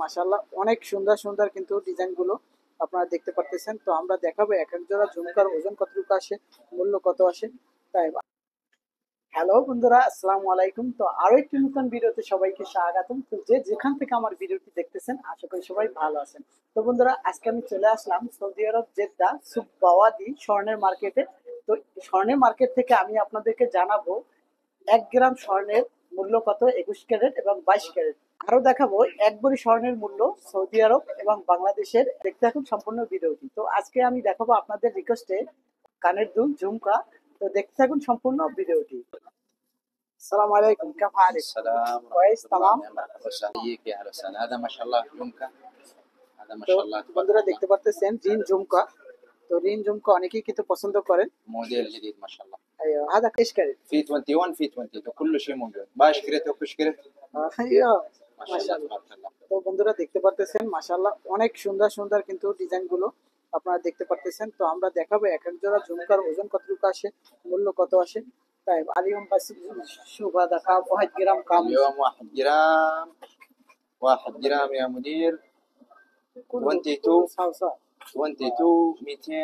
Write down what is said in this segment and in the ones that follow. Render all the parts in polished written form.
মাশাআল্লাহ অনেক সুন্দর সুন্দর কিন্তু ডিজাইন গুলো আপনারা দেখতে পারতেছেন। তো আমরা দেখাবো এক এক জোড়া ঝুমকার ওজন কতটুকু আসে, মূল্য কত আসে। তাই হ্যালো বন্ধুরা, আসসালামু আলাইকুম। তো আরো একটি নতুন ভিডিওতে সবাইকে স্বাগতম। তো যে যেখান থেকে আমার ভিডিওটি দেখতেছেন আশা করি সবাই ভালো আছেন। তো বন্ধুরা, আজকে আমি চলে আসলাম সৌদি আরব জেদ্দা সুবাওয়াদি স্বর্ণের মার্কেটে। তো স্বর্ণের মার্কেট থেকে আমি আপনাদেরকে জানাবো 1 গ্রাম স্বর্ণের মূল্য কত, 21 ক্যারেট এবং 22 ক্যারেট। আরো দেখাবো 1 ভরি স্বর্ণের মূল্য সৌদি আরব এবং বাংলাদেশের। দেখতে থাকুন সম্পূর্ণ ভিডিওটি। তো আজকে আমি দেখাবো আপনাদের রিকোয়েস্টে কানের দুল ঝুমকা। তো দেখতে থাকুন সম্পূর্ণ ভিডিওটি। السلام عليكم، كيف حالك؟ السلام كويس تمام। يا مرحبا وسهلا يا اهلا وسهلا. هذا ما شاء الله يمكن هذا ما তো شاء الله تبارك বন্ধুরা الله দেখতে পারতেছেন রিন ঝুমকা। তো রিন ঝুমকা অনেকেই কিন্তু পছন্দ করেন। موديل جديد ما شاء الله. ايوه هذا ايش كارت؟ في 21 في 20 كل شيء موجود. باش كريت وكش كريت ايوه ما شاء الله মাশাআল্লাহ। تبارك الله. তো বন্ধুরা দেখতে পারতেছেন মাশাআল্লাহ অনেক সুন্দর সুন্দর কিন্তু ডিজাইন গুলো আপনারা দেখতে পারতেছেন। তো আমরা দেখাবো এক এক জোড়া ঝুমকার ওজন কতটুকু আসে, মূল্য কত আসে। তাই اليوم بس شوف هذا كام 1 جرام كام؟ اليوم 1 جرام 1 جرام يا مدير كله 22 صار 22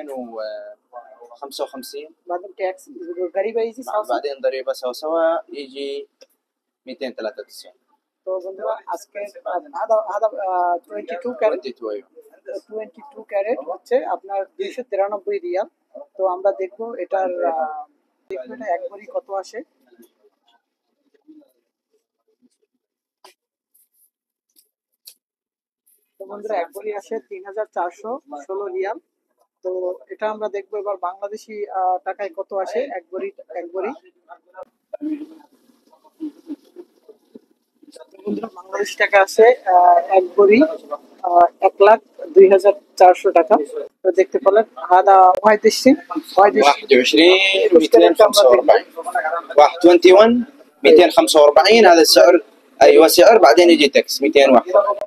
255 بعدين टैक्स غريبة يجي صار। بعدين ضريبة سوا سوا يجي 293. তো বন্ধুরা আজকে هذا هذا 22 ক্যারেট। 22 ايوه 22 ক্যারেট হচ্ছে আপনার 293 রিয়াল। তো আমরা দেখবো এটার দেখবো এটা 1 ভরি কত আসে। তো বন্ধুরা 1 ভরি আসে 3416 রিয়াল। তো এটা আমরা দেখবো এবার বাংলাদেশি টাকায় কত আসে 1 ভরি। 1 ভরি বন্ধুরা বাংলাদেশি টাকা আছে 1 ভরি 1,02,400 টাকা। তো দেখতে পেলেন هذا 21 21245 21 245 هذا السعر. ايوه سعر بعدين يجي تكس 201.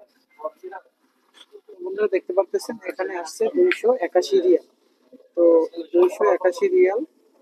বন্ধুরা দেখতে পাচ্ছেন এখানে আসছে 281 রিয়াল। তো 281 রিয়াল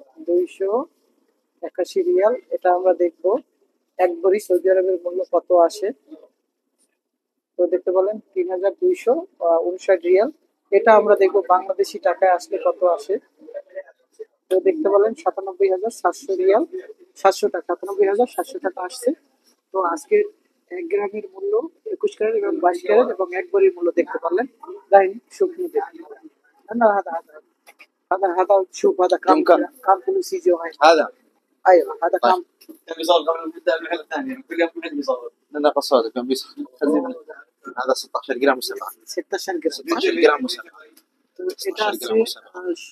281 রিয়াল এটা আমরা দেখবো 1 ভরি সৌদি আরবের মূল্য কত আসে। তো দেখতে পেলেন 3259 রিয়াল। এটা আমরা দেখবো বাংলাদেশি টাকায় আসলে কত আসে। তো দেখতে পেলেন 97,700 রিয়াল 700 টাকা 97,700 টাকা আসছে। তো আজকে 1 গ্রামের মূল্য 21 ক্যারেট এবং 22 ক্যারেট এবং 1 ভরির মূল্য দেখতে পারলেন। লাইন শুকনো দেখতে না هذا شوف هذا كم فلوس يجي هاي. هذا ايوه هذا كم كم يصور قبل ما نبدا المحل الثاني كل يوم واحد بيصور لنا قصاده كم بيصور هذا 16 جرام و7 16 গ্রাম 16 جرام و7 তো এটা 16 আছে جرام و7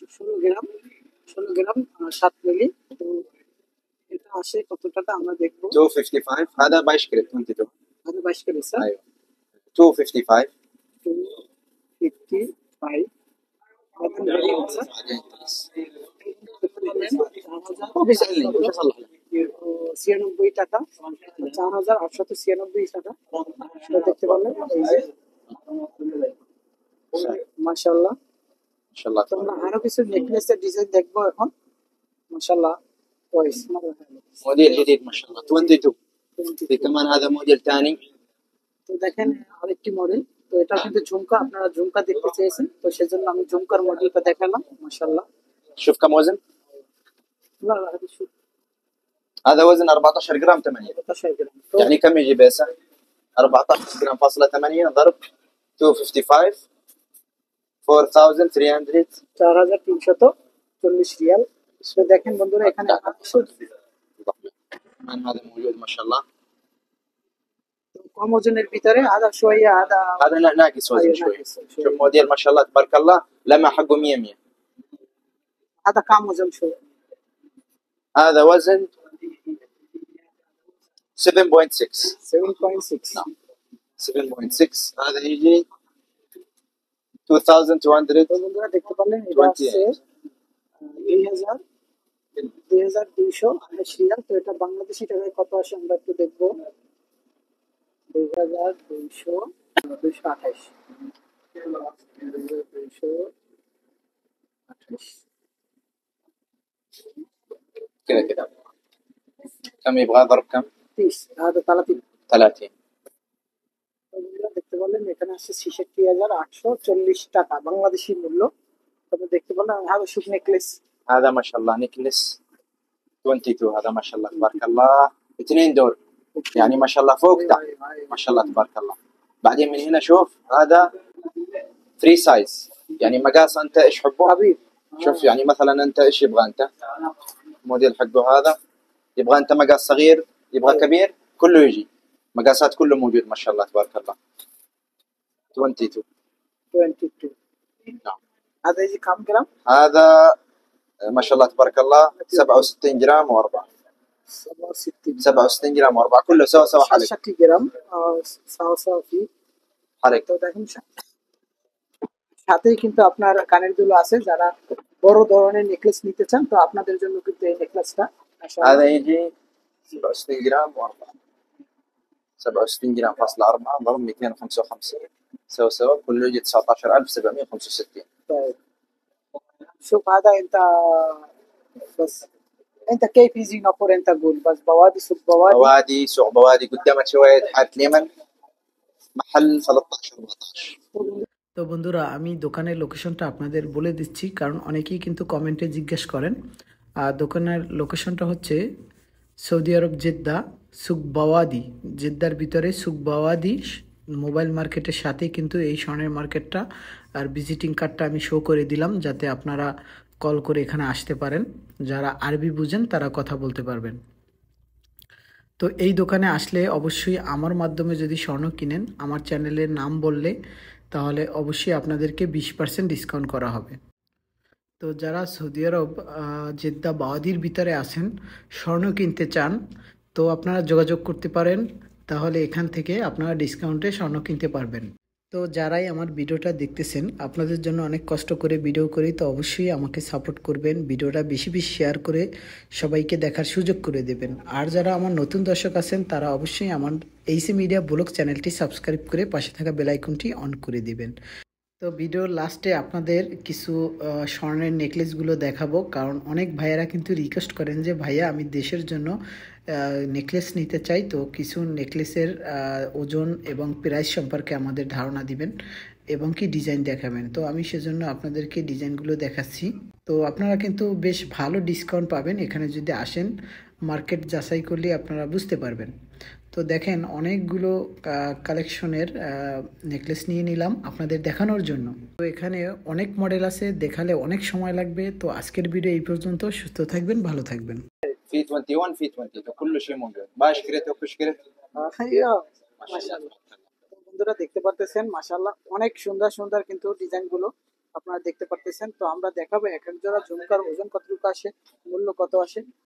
16 গ্রাম 7 মিলি। তো এটা আসে কত টাকা আমরা দেখবো। 255 هذا بايش كريت 22 هذا 22 كيلو صح؟ ايوه 255 255 بعدين غريب صح؟ هو بيسالني وش اصلح له 96 টাকা 4896 টাকা। তো দেখতে পারলেন এই যে মাশাআল্লাহ। ما شاء الله তো আমরা আরো কিছু নেকলেসের ডিজাইন দেখবো এখন। মাশাআল্লাহ كويس مرة حلو। موديل جديد ما شاء الله 22 في كمان هذا موديل ثاني তো দেখেন আরেকটি মডেল। তো এটা কিন্তু ঝুমকা, আপনারা ঝুমকা দেখতে চেয়েছেন তো সেজন্য আমি ঝুমকার মডেলটা দেখালাম। মাশাআল্লাহ। شوف كم وزن لا لا هذا شو هذا وزن 14 جرام 8 14 গ্রাম। তো يعني كم يجي بيسه 14 جرام فاصلة 8 ضرب 255 4300 4340 রিয়াল। তো দেখেন বন্ধুরা এখানে كمان هذا موجود ما شاء الله. কম ওজনের ভিতরে আদা শোয়া আদা هذا ناقص وزن أيوة، شوي. ناقص شوي. شوف موديل ما شاء الله تبارك الله لمع حقه 100 100. আদা কম ওজন শোয়া هذا وزن 7.6 7.6 نعم 7.6 هذا يجي 2200. তো বন্ধুরা দেখতে পারলেন এটা আছে 2228 রিয়াল। তো এটা বাংলাদেশি টাকায় কত আসে আমরা একটু দেখবো। 2228 كذا كذا كم يبغى ضرب كم 30 هذا 30 30. দেখতে পারলেন এখানে আছে ৬৬,৮৪০ টাকা বাংলাদেশি মূল্য। আপনি দেখতে পারলেন هذا شوف নেকলেস هذا ما شاء الله نكلس 22. هذا ما شاء الله تبارك الله. اثنين دور يعني ما شاء الله فوق تحت. ما شاء الله تبارك الله. بعدين من هنا شوف هذا فري سايز يعني مقاس انت ايش حبه. حبيب شوف يعني مثلا انت ايش يبغى انت موديل حقه هذا. يبغى انت مقاس صغير يبغى كبير كله يجي. مقاسات كله موجود ما شاء الله تبارك الله. 22. 22 نعم. هذا يجي كم جرام؟ هذا ما شاء الله تبارك الله 67 جرام و4. 67 جرام و4 كله سوا سوا حلق. 67 গ্রাম সাওয়া সাওয়া কি حلق. তো দেখেন সাথেই কিন্তু আপনার কানের দুল আছে, যারা বড় ধরনের নেকলেস নিতে চান তো আপনাদের জন্য কিন্তু এই নেকলেসটা هذا يجي 67 جرام و4. 67 جرام فاصلة 4 ضرب 255 سوا سوا كله يجي 19765. طيب شوف هذا انت بس انت كيف يجي نقول انت قول بس بوادي سوق بوادي بوادي سوق بوادي قدامك شوية حارة اليمن محل 13 14. তো বন্ধুরা আমি দোকানের লোকেশনটা আপনাদের বলে দিচ্ছি, কারণ অনেকেই কিন্তু কমেন্টে জিজ্ঞেস করেন। আর দোকানের লোকেশনটা হচ্ছে সৌদি আরব জেদ্দা সুক বাওয়াদি, জেদ্দার ভিতরে সুক বাওয়াদি মোবাইল মার্কেটের সাথে কিন্তু এই স্বর্ণের মার্কেটটা। আর ভিজিটিং কার্ডটা আমি শো করে দিলাম যাতে আপনারা কল করে এখানে আসতে পারেন, যারা আরবি বুঝেন তারা কথা বলতে পারবেন। তো এই দোকানে আসলে অবশ্যই আমার মাধ্যমে যদি স্বর্ণ কিনেন আমার চ্যানেলের নাম বললে তাহলে অবশ্যই আপনাদেরকে 20% ডিসকাউন্ট করা হবে। তো যারা সৌদি আরব জেদ্দা বাওয়াদির ভিতরে আছেন স্বর্ণ কিনতে চান তো আপনারা যোগাযোগ করতে পারেন, তাহলে এখান থেকে আপনারা ডিসকাউন্টে স্বর্ণ কিনতে পারবেন। তো যারাই আমার ভিডিওটা দেখতেছেন আপনাদের জন্য অনেক কষ্ট করে ভিডিও করি, তো অবশ্যই আমাকে সাপোর্ট করবেন, ভিডিওটা বেশি বেশি শেয়ার করে সবাইকে দেখার সুযোগ করে দেবেন। আর যারা আমার নতুন দর্শক আছেন তারা অবশ্যই আমার এইসি মিডিয়া ব্লগ চ্যানেলটি সাবস্ক্রাইব করে পাশে থাকা বেল আইকনটি অন করে দিবেন। তো ভিডিওর লাস্টে আপনাদের কিছু স্বর্ণের নেকলেসগুলো দেখাবো, কারণ অনেক ভাইয়েরা কিন্তু রিকোয়েস্ট করেন যে ভাইয়া আমি দেশের জন্য নেকলেস নিতে চাই, তো কিছু নেকলেসের ওজন এবং প্রাইস সম্পর্কে আমাদের ধারণা দিবেন এবং কি ডিজাইন দেখাবেন। তো আমি সেজন্য আপনাদেরকে ডিজাইনগুলো দেখাচ্ছি। তো আপনারা কিন্তু বেশ ভালো ডিসকাউন্ট পাবেন এখানে যদি আসেন, মার্কেট যাচাই করলে আপনারা বুঝতে পারবেন। তো দেখেন অনেকগুলো কালেকশনের নেকলেস নিয়ে নিলাম আপনাদের দেখানোর জন্য। তো এখানে অনেক মডেল আছে, দেখালে অনেক সময় লাগবে। তো আজকের ভিডিও এই পর্যন্ত, সুস্থ থাকবেন, ভালো থাকবেন। في 21 في 22 كل شيء موجود. باش كريت وكش كريت. বন্ধুরা দেখতে পারতেছেন মাশাআল্লাহ অনেক সুন্দর সুন্দর কিন্তু ডিজাইন গুলো আপনারা দেখতে পারতেছেন। তো আমরা দেখাবো এক এক জোড়া ঝুমকার ওজন কতটুকু আসে, মূল্য কত আসে।